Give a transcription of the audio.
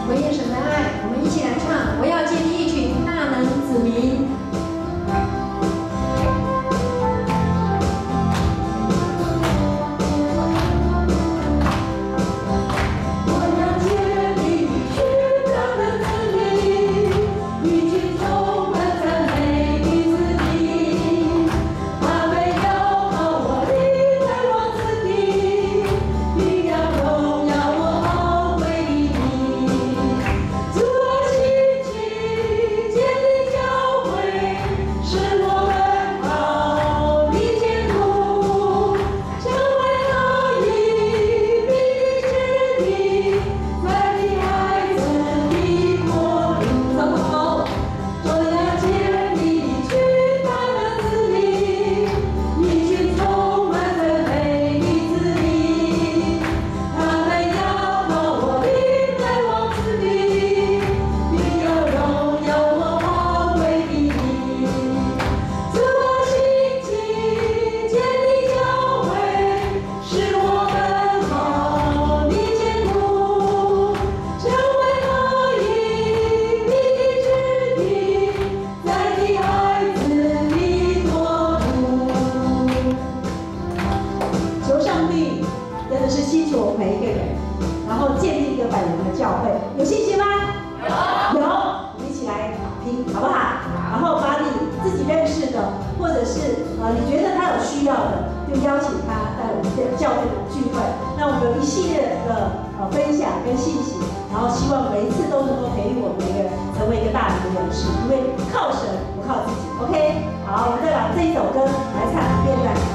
回应神的爱，我们一起来唱。我要建立一群大能子民。有信心吗？有，我们一起来听，好不好？然后把你自己认识的，或者是你觉得他有需要的，就邀请他在我们的教会的聚会。那我们有一系列的分享跟信息，然后希望每一次都能够培育我们每个人成为一个大能的勇士，因为靠神不靠自己。OK， 好，我们再把这一首歌来唱一遍。